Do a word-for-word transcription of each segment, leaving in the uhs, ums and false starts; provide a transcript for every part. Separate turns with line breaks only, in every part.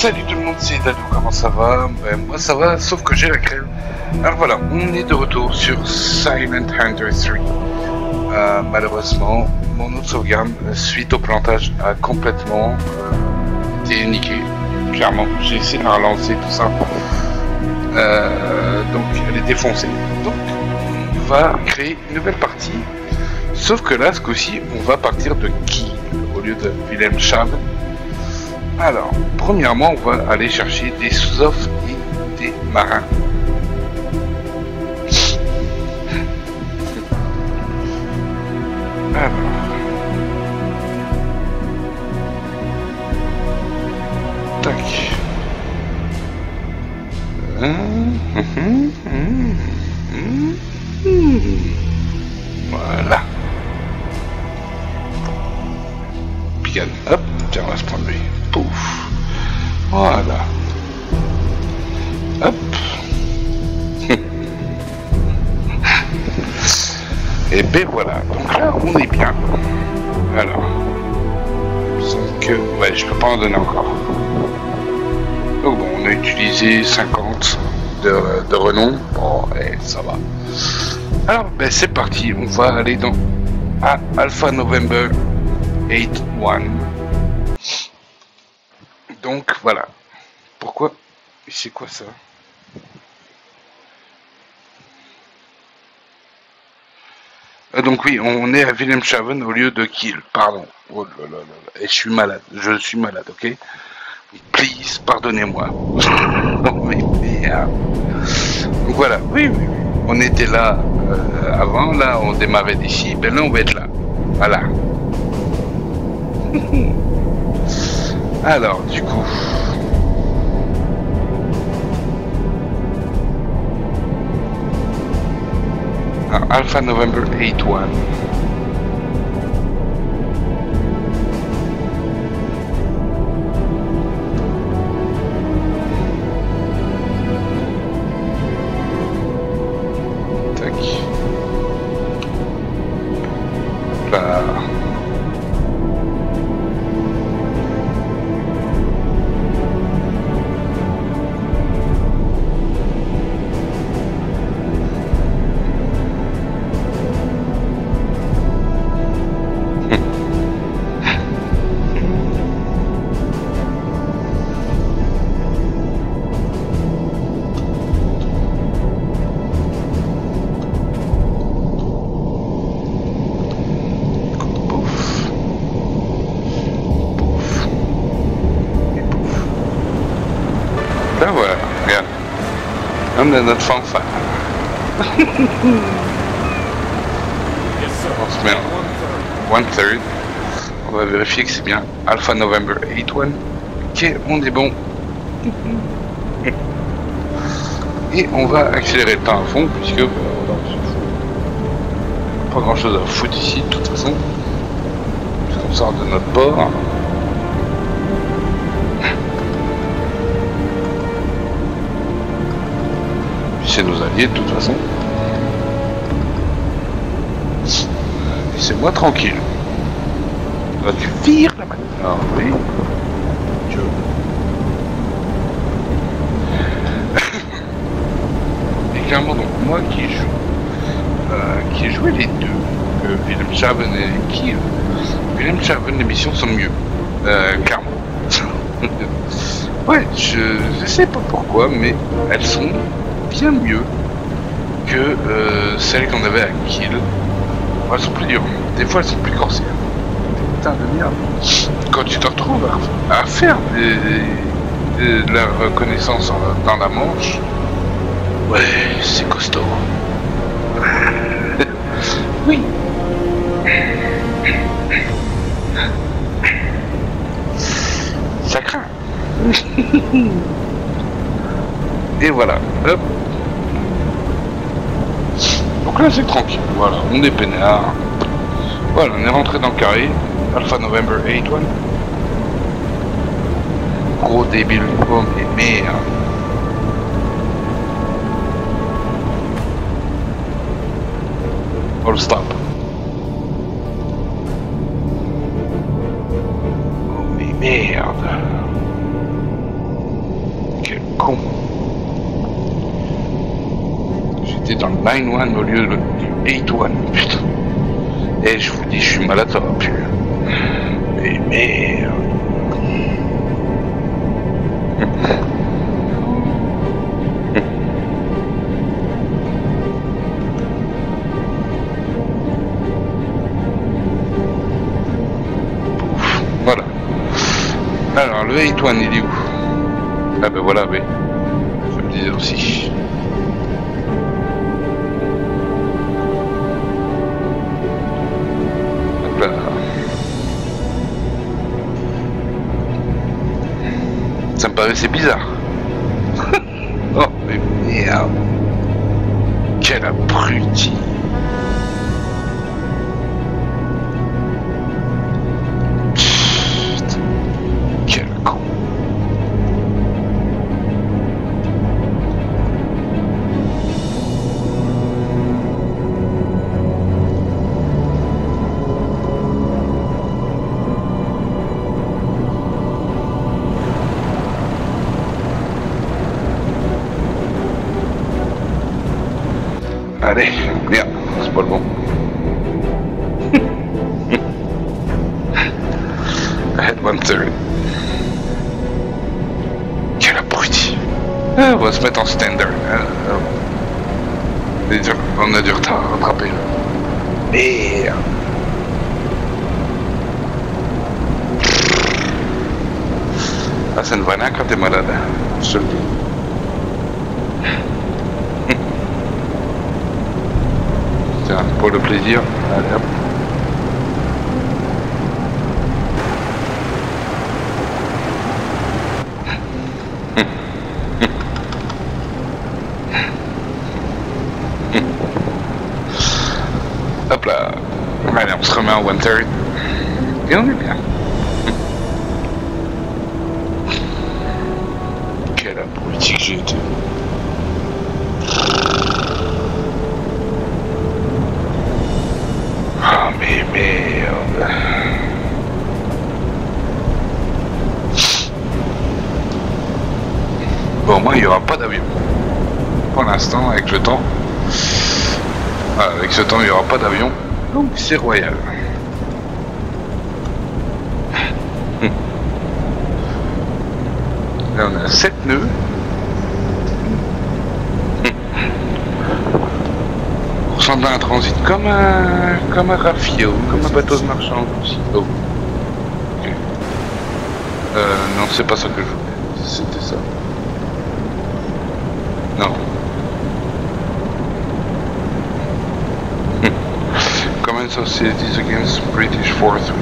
Salut tout le monde, c'est Dadou, comment ça va? Ben, moi ça va, sauf que j'ai la crève. Alors voilà, on est de retour sur Silent Hunter trois. Euh, malheureusement, mon autre sauvegarde, suite au plantage, a complètement euh, été niqué. Clairement, j'ai essayé de la relancer, tout ça. Euh, donc elle est défoncée. Donc on va créer une nouvelle partie. Sauf que là, ce coup-ci, on va partir de Kiel au lieu de Wilhelmshaven. Alors, premièrement, on va aller chercher des sous-offres et des marins. Alors. Tac. Voilà. Pigan, hop, tiens, on va se prendre lui. Pouf. Voilà. Hop. Et ben voilà. Donc là, on est bien. Alors. Sauf que... Ouais, je peux pas en donner encore. Donc bon, on a utilisé cinquante de, de renom. Bon, et ça va. Alors, ben c'est parti. On va aller dans à Alpha November huit un. Donc voilà. Pourquoi? C'est quoi ça? euh, Donc oui, on est à Wilhelmshaven au lieu de Kiel. Pardon. Oh là là là. Et je suis malade. Je suis malade, ok? Please, pardonnez-moi. Mais merde. Donc voilà. Oui, oui, oui. On était là euh, avant. Là, on démarrait d'ici. Ben là, on va être là. Voilà. Alors, du coup... Alors, Alpha November huit un. Tac. Là... Là voilà, regarde. On a notre fanfare. On se met en one third. On va vérifier que c'est bien Alpha November huit un. Ok, on est bon. Et on va accélérer le temps à fond puisque euh, pas grand chose à foutre ici de toute façon. Puisqu'on sort de notre port. C'est nos alliés de toute façon. Laissez-moi tranquille. Là tu vires la manette. Ah oui. Je... Et clairement donc moi qui joue euh, qui ai joué les deux, que Wilhelmshaven et Kiel. Wilhelmshaven, les missions sont mieux. Euh, clairement. Ouais, je, je sais pas pourquoi, mais elles sont bien mieux que euh, celles qu'on avait à Kiel. Elles sont plus dures. Des fois, elles sont plus corsaires. Putain de merde. Quand tu te retrouves à, à faire des, des, de la reconnaissance dans la Manche, ouais, c'est costaud. Oui. Ça craint. Et voilà. Hop. Donc là c'est tranquille, voilà, on est peinard. Voilà, on est rentré dans le carré. Alpha November huit un. Gros débile, oh mais merde. All stop. Oh mais merde. con. J'étais dans le nine one au lieu du eight one, putain. Et je vous dis, je suis malade, ça va plus. Mais merde. Voilà. Alors, le eight one, il est où? Ah ben voilà, oui. Je me disais aussi. Hop là. Ça me paraissait bizarre. Oh, mais merde. Quel abruti. Allez, merde, c'est pas le bon. Head one third. Quel abruti. Ah, on va se mettre en standard. Ah, on a du retard à rattraper. Merde. Ah, ça ne va rien quand t'es malade. Je te le dis. Pour le plaisir, allez hop. Hop là. Allez, on se remet en one third. Et on est bien. Quel abruti que j'ai été. Ah mais merde. Bon, moi il n'y aura pas d'avion. Pour l'instant, avec le temps. Ah, avec ce temps, il n'y aura pas d'avion. Donc c'est royal. Là on a sept nœuds. Ressemble à un transit comme un comme un rafio, comme un bateau de marchand aussi. Oh. Okay. Euh, non, c'est pas ça que je voulais. C'était ça. Non. Common societies against British forces.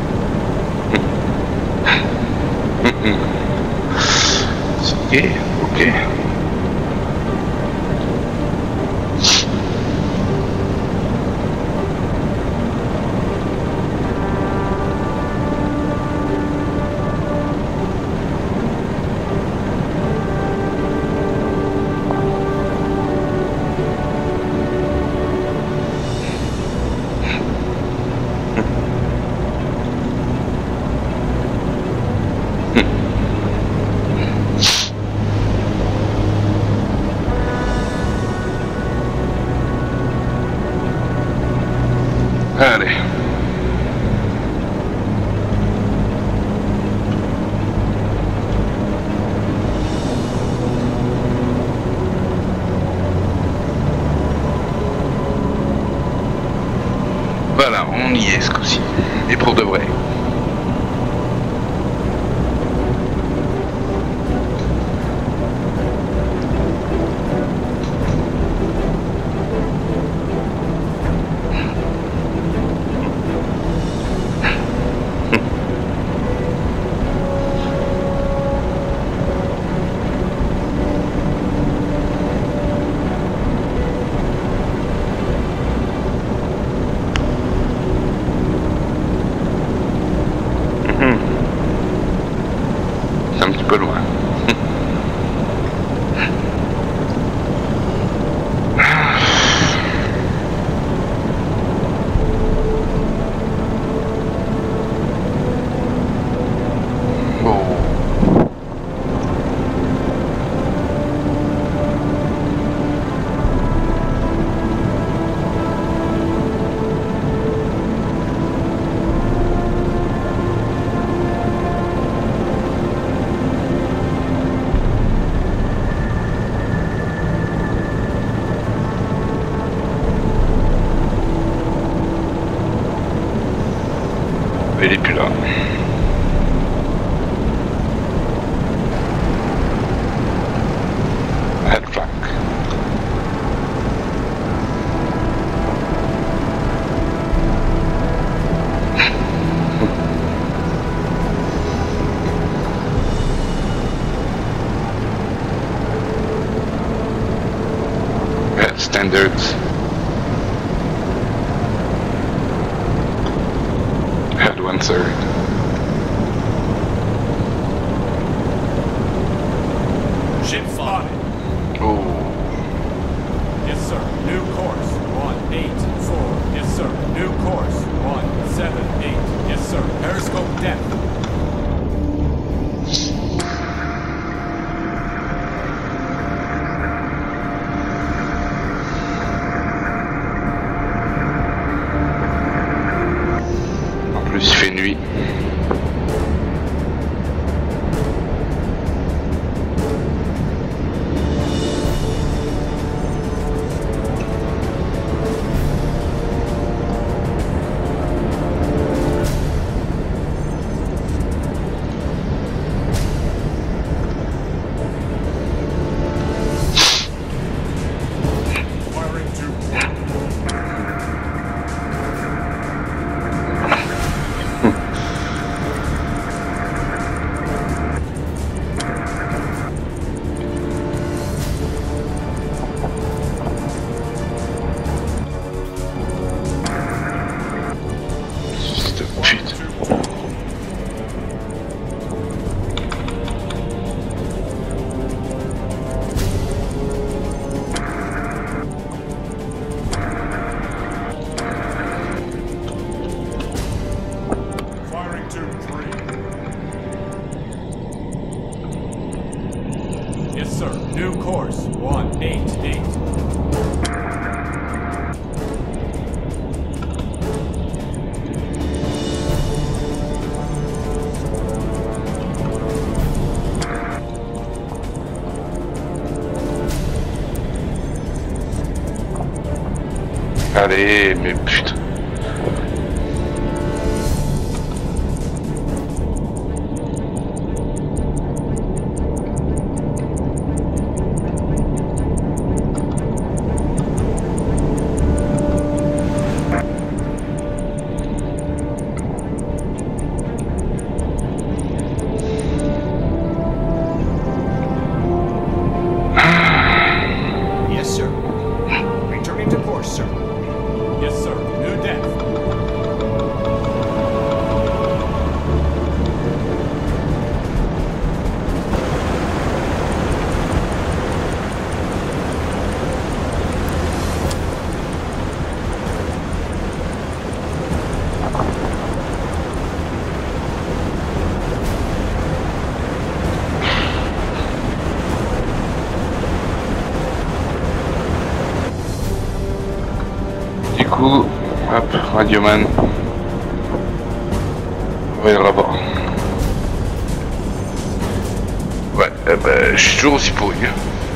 Ok, ok. Allez. Voilà, on y est ce coup-ci. Et pour de vrai. Peu loin. Bon. standards. Had one third.
Ship spotted.
Oh.
Yes, sir. New course. One eight four. Yes, sir. New course. One seven eight. Yes, sir. Periscope depth.
En plus, il fait nuit.
Firing two.
Fils de pute.
Firing two three. Yes, sir. New course. One eight eight.
Allez, mais putain.
Yes, sir. Returning to course, sir.
Yes, sir. New depth.
Du coup, hop, Radioman. Ouais, le rapport. Ouais, eh ben, je suis toujours aussi pourri. hein.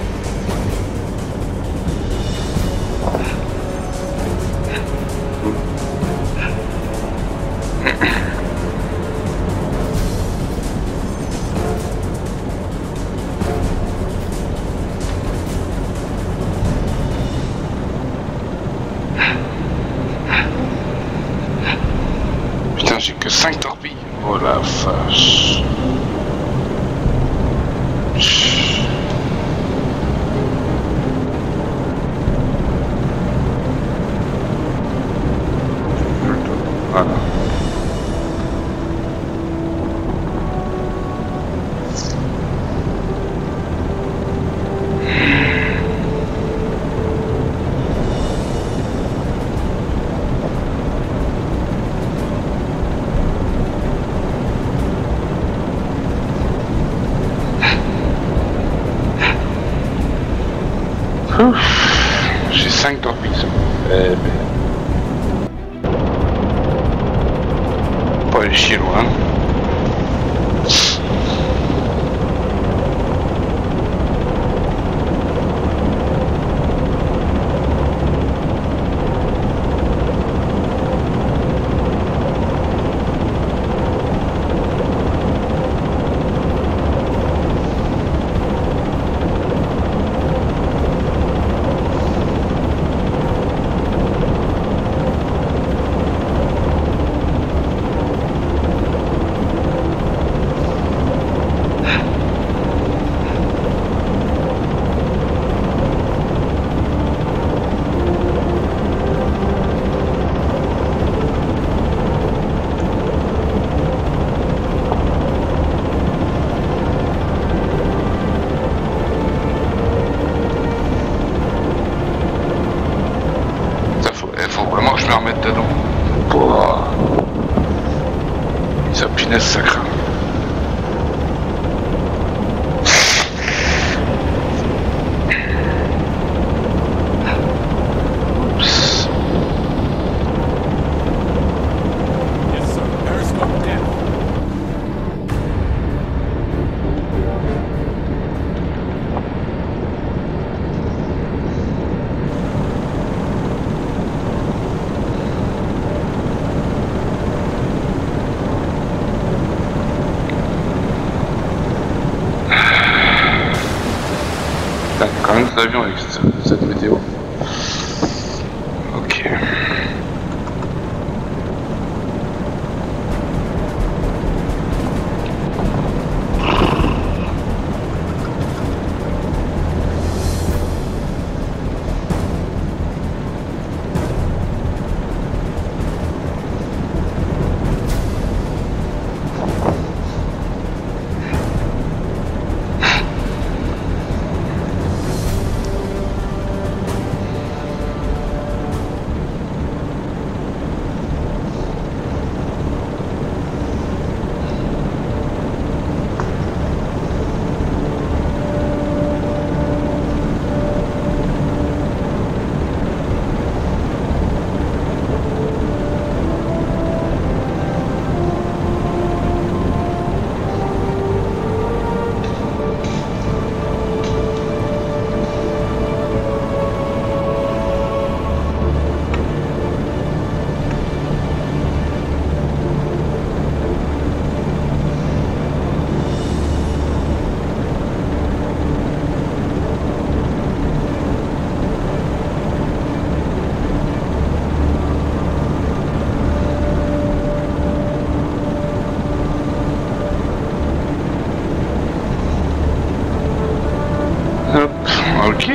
Putain, j'ai que cinq torpilles. Oh la vache. Voilà. Ouf. J'ai cinq torpilles. Eh ben. Pas aller chier loin. finesse, ça craint.
Yes, sir. Periscope down.
Putain, il y a quand même des avions avec cette, cette météo. Ok. Hop, ok.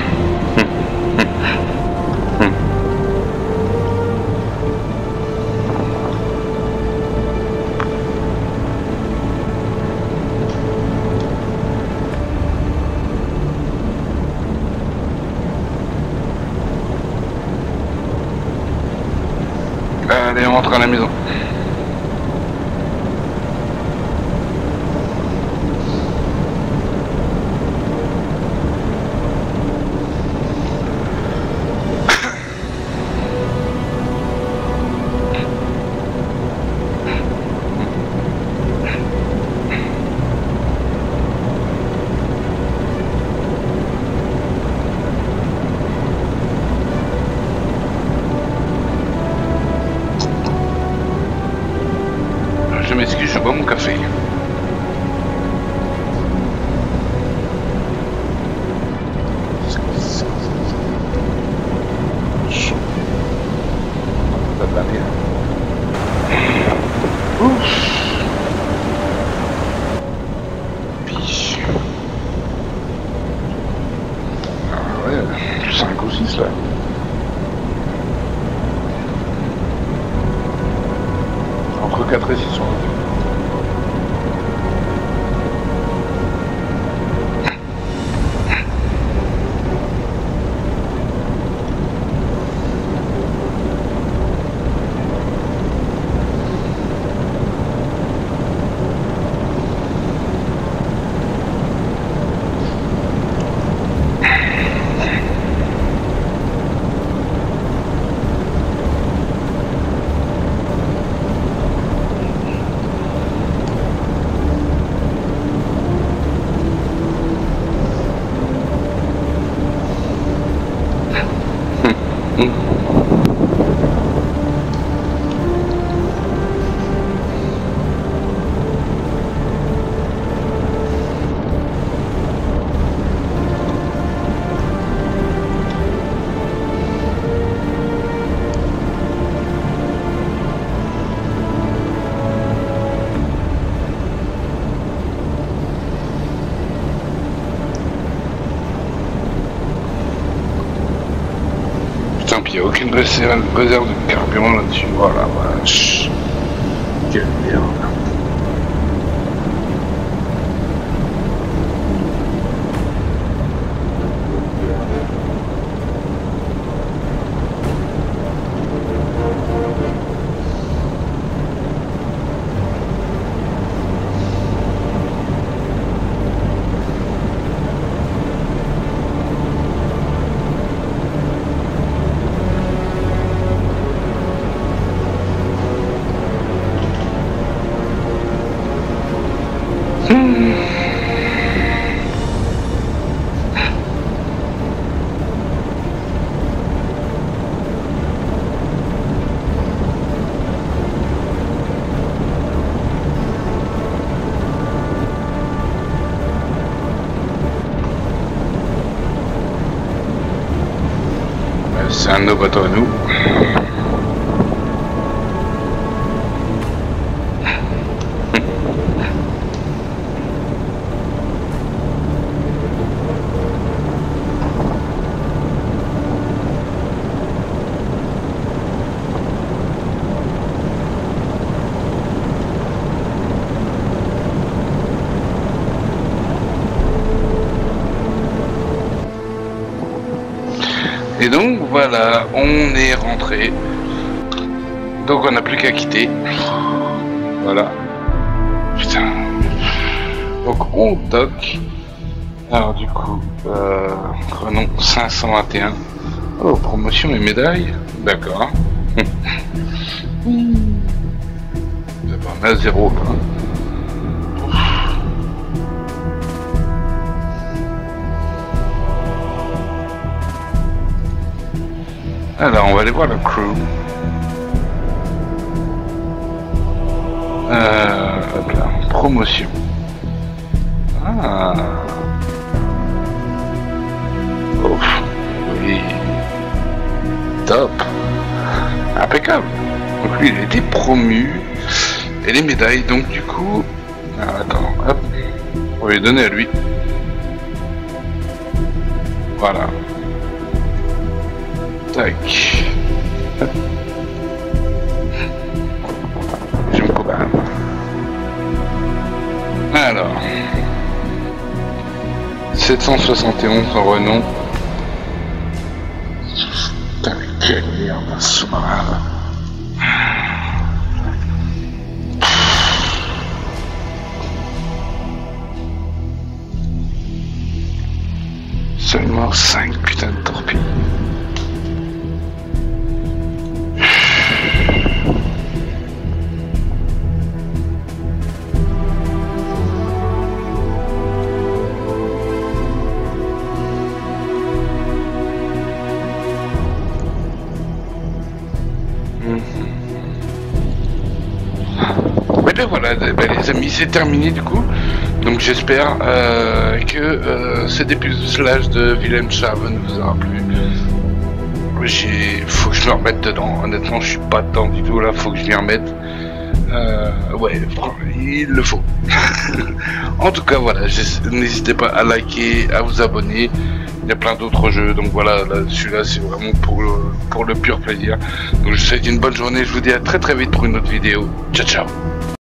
Allez, on rentre à la maison. Je m'excuse, je bois mon café. Chaud. Ça va bien. Ouf. Puis. Ah ouais, cinq ou six là. Entre quatre et six sur le il n'y a aucune réserve de carburant là-dessus. Voilà, vache. Quelle merde. C'est un de nos bateaux à nous. Et donc voilà, on est rentré. Donc on n'a plus qu'à quitter. Voilà. Putain. Donc on dock. Alors du coup, euh, prenons cinq cent vingt et un. Oh, promotion et médaille. D'accord. On a zéro là. Alors, on va aller voir le crew. Euh, hop là, promotion. Ah. Ouf. Oui. Top. Impeccable. Donc lui, il a été promu. Et les médailles, donc du coup... Ah, attends, hop. On va lui donner à lui. Voilà. Tac. Je me coupe. Alors. sept cent soixante et onze en renom. Putain, mais quelle merde, un sous-marin. Seulement cinq putains de torpilles. Ben voilà, ben les amis, c'est terminé du coup. Donc j'espère euh, que euh, ce dépucelage de Wilhelmshaven vous aura plu. J'ai, faut que je me remette dedans. Honnêtement, je suis pas dedans du tout là. Faut que je m'y remette. Euh, ouais, il le faut. En tout cas, voilà. N'hésitez pas à liker, à vous abonner. Il y a plein d'autres jeux. Donc voilà, là, celui-là, c'est vraiment pour le, pour le pur plaisir. Donc je vous souhaite une bonne journée. Je vous dis à très très vite pour une autre vidéo. Ciao, ciao.